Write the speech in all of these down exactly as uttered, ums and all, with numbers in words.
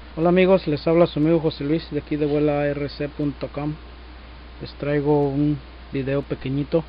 Hola amigos, les habla su amigo José Luis de aquí de vuela a r c punto com. Les traigo un video pequeñito.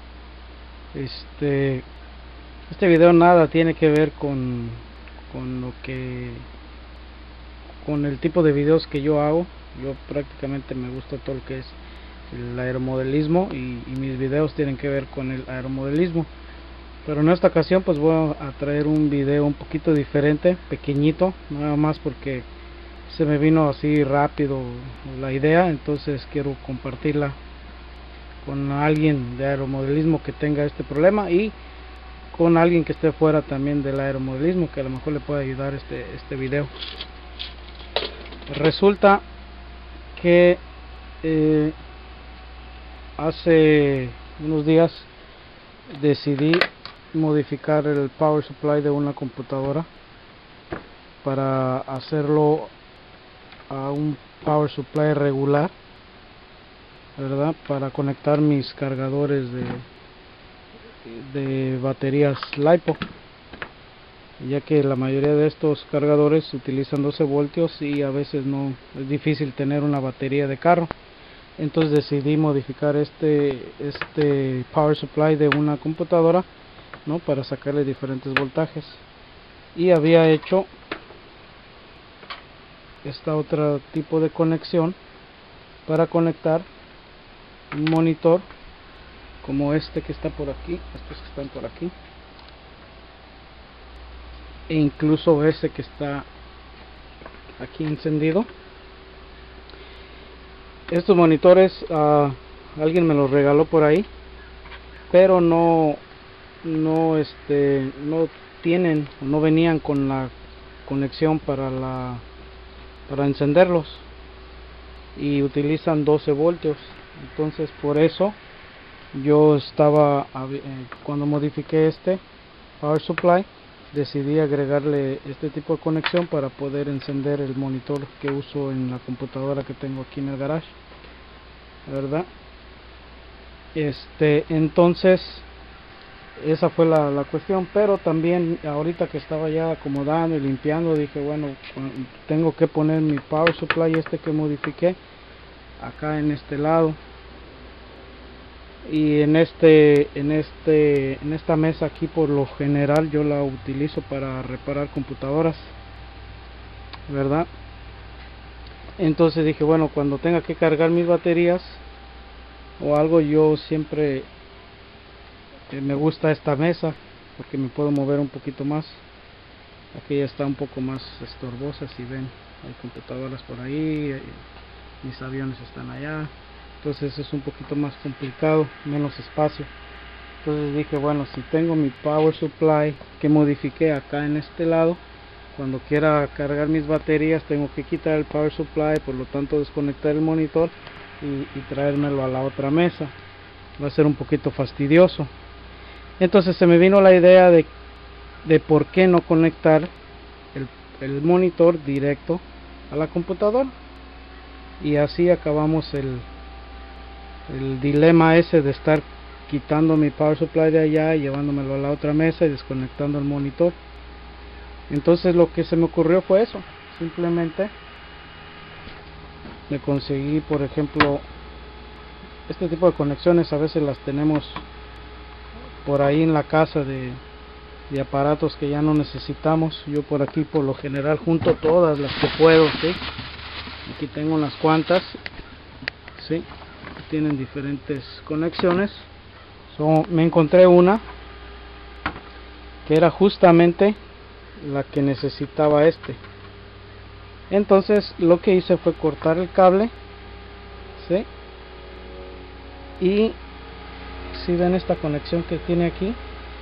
Este este video nada tiene que ver con con lo que con el tipo de videos que yo hago. Yo prácticamente me gusta todo lo que es el aeromodelismo y, y mis videos tienen que ver con el aeromodelismo. Pero en esta ocasión pues voy a traer un video un poquito diferente, pequeñito, nada más porque se me vino así rápido la idea, entonces quiero compartirla con alguien de aeromodelismo que tenga este problema y con alguien que esté fuera también del aeromodelismo, que a lo mejor le pueda ayudar este, este video. Resulta que eh, hace unos días decidí modificar el power supply de una computadora para hacerlo a un power supply regular, verdad, para conectar mis cargadores de de baterías LiPo, ya que la mayoría de estos cargadores utilizan doce voltios y a veces no es difícil tener una batería de carro. Entonces decidí modificar este este power supply de una computadora, no, para sacarle diferentes voltajes, y había hecho esta otro tipo de conexión para conectar un monitor como este que está por aquí, estos que están por aquí, e incluso ese que está aquí encendido. Estos monitores uh, alguien me los regaló por ahí, pero no no este no tienen, no venían con la conexión para la para encenderlos, y utilizan doce voltios. Entonces por eso yo estaba eh, cuando modifiqué este power supply, decidí agregarle este tipo de conexión para poder encender el monitor que uso en la computadora que tengo aquí en el garage, ¿verdad? Este, entonces esa fue la, la cuestión. Pero también ahorita que estaba ya acomodando y limpiando, dije, bueno, tengo que poner mi power supply este que modifiqué acá en este lado, y en este en este en esta mesa aquí por lo general yo la utilizo para reparar computadoras, ¿verdad? Entonces dije, bueno, cuando tenga que cargar mis baterías o algo, yo siempre eh, me gusta esta mesa porque me puedo mover un poquito más. Aquí ya está un poco más estorbosa, si ven, hay computadoras por ahí, mis aviones están allá, entonces es un poquito más complicado, menos espacio. Entonces dije, bueno, si tengo mi power supply que modifiqué acá en este lado, cuando quiera cargar mis baterías tengo que quitar el power supply, por lo tanto desconectar el monitor y, y traérmelo a la otra mesa. Va a ser un poquito fastidioso. Entonces se me vino la idea de, de por qué no conectar el, el monitor directo a la computadora, y así acabamos el, el dilema ese de estar quitando mi power supply de allá y llevándomelo a la otra mesa y desconectando el monitor. Entonces lo que se me ocurrió fue eso, simplemente me conseguí, por ejemplo, este tipo de conexiones a veces las tenemos por ahí en la casa de, de aparatos que ya no necesitamos. Yo por aquí por lo general junto todas las que puedo, ¿sí? Aquí tengo unas cuantas, ¿sí? Tienen diferentes conexiones. So, me encontré una que era justamente la que necesitaba este. Entonces lo que hice fue cortar el cable, ¿sí? Y si ven esta conexión que tiene aquí,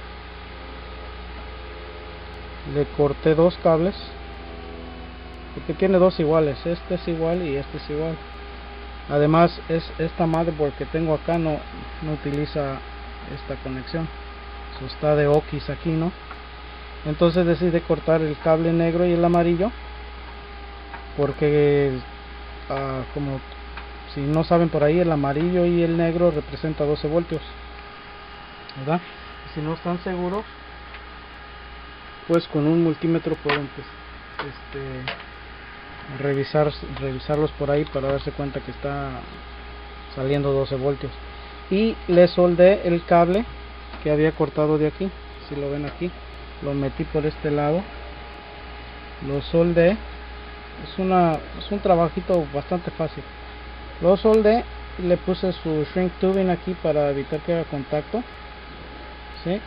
le corté dos cables porque tiene dos iguales, este es igual y este es igual. Además es esta motherboard que tengo acá no, no utiliza esta conexión, so, está de Oquis aquí, ¿no? Entonces decidí cortar el cable negro y el amarillo porque uh, como si no saben por ahí, el amarillo y el negro representa doce voltios, ¿verdad? Y si no están seguros, pues con un multímetro pueden pues, este, revisar revisarlos por ahí para darse cuenta que está saliendo doce voltios. Y le soldé el cable que había cortado de aquí, si lo ven aquí, lo metí por este lado, lo soldé. Es una es un trabajito bastante fácil. Lo soldé y le puse su shrink tubing aquí para evitar que haga contacto, ¿sí?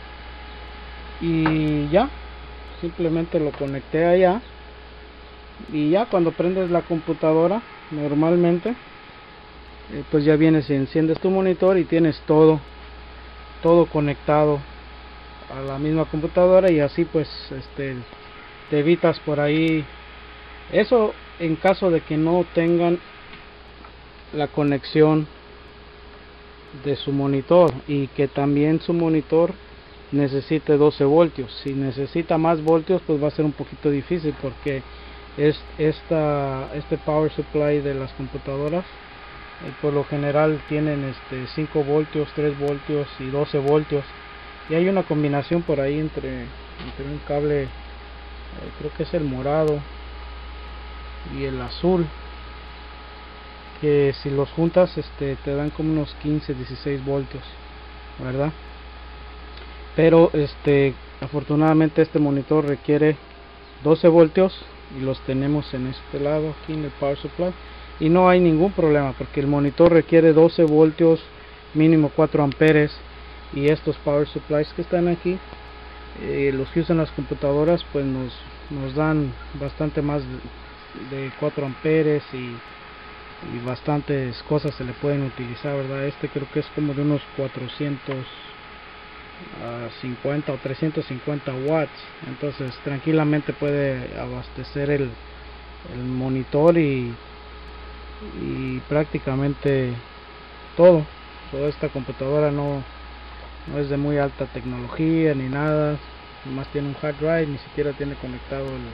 Y ya, simplemente lo conecté allá. Y ya cuando prendes la computadora normalmente, eh, pues ya vienes y enciendes tu monitor y tienes todo todo conectado a la misma computadora, y así pues este te evitas por ahí eso, en caso de que no tengan la conexión de su monitor y que también su monitor necesite doce voltios. Si necesita más voltios, pues va a ser un poquito difícil, porque es esta este power supply de las computadoras eh, por lo general tienen este cinco voltios, tres voltios y doce voltios, y hay una combinación por ahí entre, entre un cable, eh, creo que es el morado y el azul, que si los juntas este te dan como unos quince, dieciséis voltios, ¿verdad? Pero este afortunadamente este monitor requiere doce voltios y los tenemos en este lado aquí en el power supply, y no hay ningún problema porque el monitor requiere doce voltios, mínimo cuatro amperes, y estos power supplies que están aquí, eh, los que usan las computadoras, pues nos, nos dan bastante más de, de cuatro amperes, y, y bastantes cosas se le pueden utilizar, ¿verdad? Este creo que es como de unos cuatrocientos cincuenta o trescientos cincuenta watts, entonces tranquilamente puede abastecer el, el monitor y, y prácticamente todo. Toda esta computadora no, no es de muy alta tecnología ni nada, nomás tiene un hard drive, ni siquiera tiene conectado el,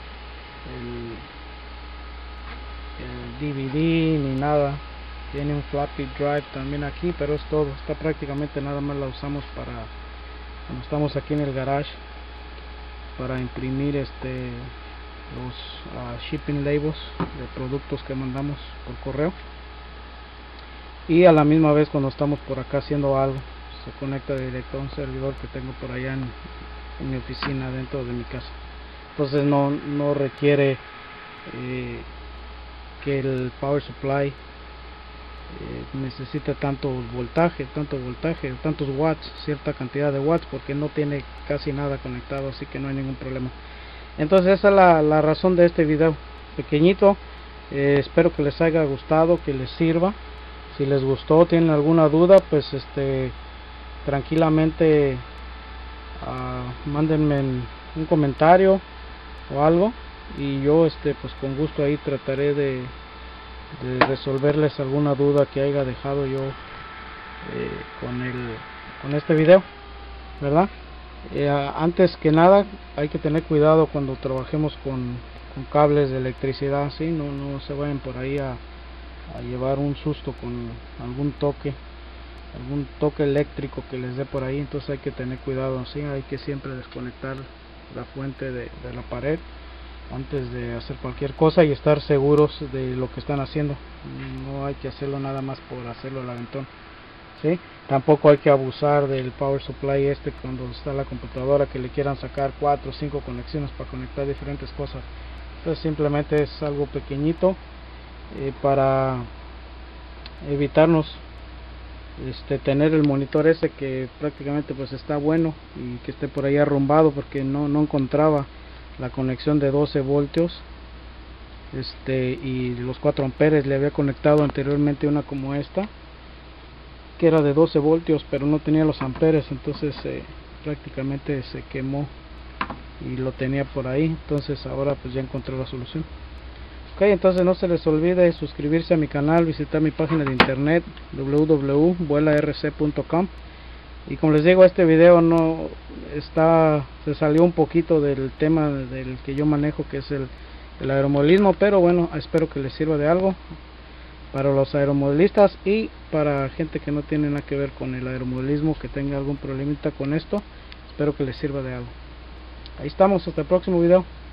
el, el D V D ni nada. Tiene un floppy drive también aquí, pero es todo. Está prácticamente nada más la usamos para cuando estamos aquí en el garage, para imprimir este los uh, shipping labels de productos que mandamos por correo, y a la misma vez cuando estamos por acá haciendo algo se conecta directo a un servidor que tengo por allá en, en mi oficina dentro de mi casa. Entonces no, no requiere eh, que el power supply Eh, necesita tanto voltaje, tanto voltaje, tantos watts, cierta cantidad de watts, porque no tiene casi nada conectado, así que no hay ningún problema. Entonces esa es la, la razón de este video pequeñito. Eh, espero que les haya gustado, que les sirva. Si les gustó, tienen alguna duda, pues este tranquilamente uh, mándenme un comentario o algo, y yo este pues con gusto ahí trataré de de resolverles alguna duda que haya dejado yo eh, con el con este video, ¿verdad? Eh, antes que nada hay que tener cuidado cuando trabajemos con, con cables de electricidad, ¿sí? no, no se vayan por ahí a, a llevar un susto con algún toque algún toque eléctrico que les dé por ahí. Entonces hay que tener cuidado, ¿sí? Hay que siempre desconectar la fuente de, de la pared antes de hacer cualquier cosa y estar seguros de lo que están haciendo. No hay que hacerlo nada más por hacerlo al aventón, ¿sí? Tampoco hay que abusar del power supply este cuando está la computadora, que le quieran sacar cuatro o cinco conexiones para conectar diferentes cosas. Entonces simplemente es algo pequeñito eh, para evitarnos este tener el monitor ese que prácticamente pues está bueno y que esté por ahí arrumbado porque no, no encontraba la conexión de doce voltios este y los cuatro amperes. Le había conectado anteriormente una como esta que era de doce voltios, pero no tenía los amperes, entonces eh, prácticamente se quemó y lo tenía por ahí. Entonces ahora pues ya encontré la solución. Ok, entonces no se les olvide suscribirse a mi canal, visitar mi página de internet w w w punto vuela r c punto com. Y como les digo, este video no está se salió un poquito del tema del que yo manejo, que es el, el aeromodelismo, pero bueno, espero que les sirva de algo para los aeromodelistas y para gente que no tiene nada que ver con el aeromodelismo, que tenga algún problemita con esto. Espero que les sirva de algo. Ahí estamos, hasta el próximo video.